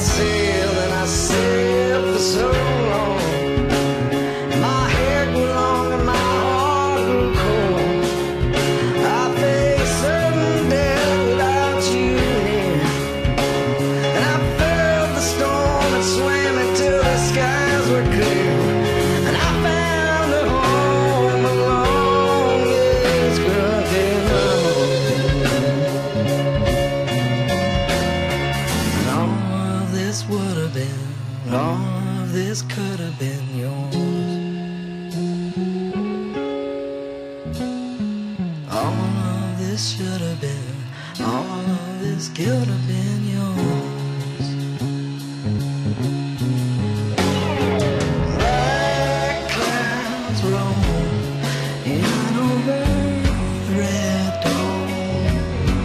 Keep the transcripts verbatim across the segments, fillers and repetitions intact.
sailed and I sailed for so long. My hair grew long and my heart grew cold. I faced certain death without you near, and I felt the storm that swam me till the skies were clear. And I found a home along this crooked road. And all of this would have been, all of this could have been yours. All of this should have been, all of this could have been yours. Black clouds roll in over the red dome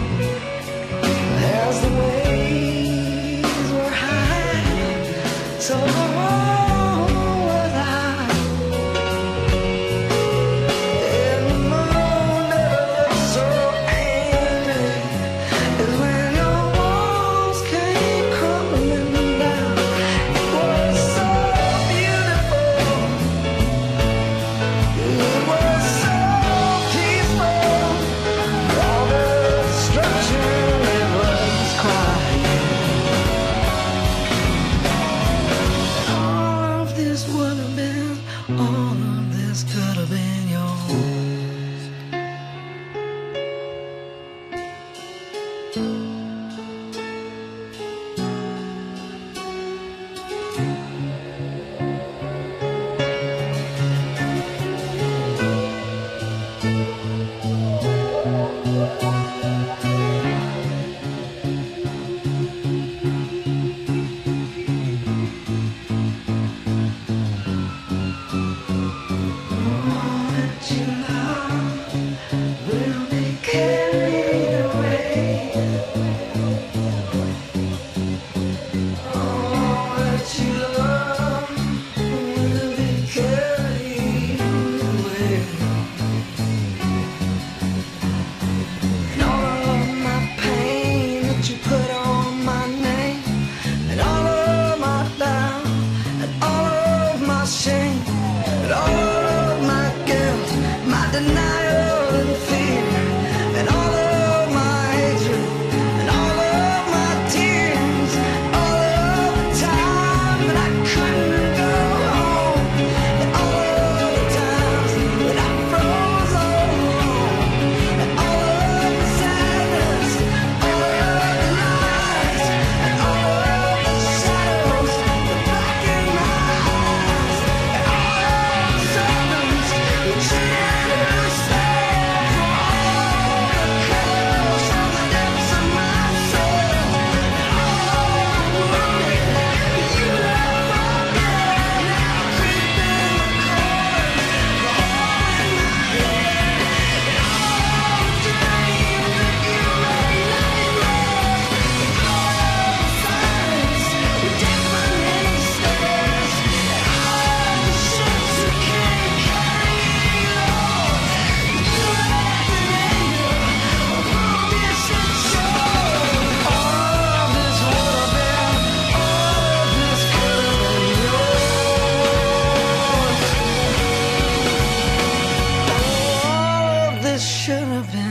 as the waves were high, so was I. And the moon never looked so angry as when your walls came crumbling down. It was so beautiful, it was so peaceful. All the destruction, it was quiet. All of this would have been, all of this could have been yours. All that you love will be carried away. All that you love will be carried away. And all of my pain that you put on my name, and all of my doubt, and all of my shame, and all of my guilt, my denial and fear, and all of my hatred, and all of my tears, all of the time that I couldn't go home, and all of the times that I froze alone, and all of the sadness, all of the lies, and all of the shadows that blacken my eyes, and all of the serpents that cheated to stay, for all the curse from the depths of my soul, and all the wounded that you have forgotten, now creep in the corners, the hole in my head, and all the dreams that you may not love, and all the silence that takes my many stairs, and all the ships that can't carry me alone. You left an angel upon distant shore. All of this would have been, all of this could have been yours. All of this should have been.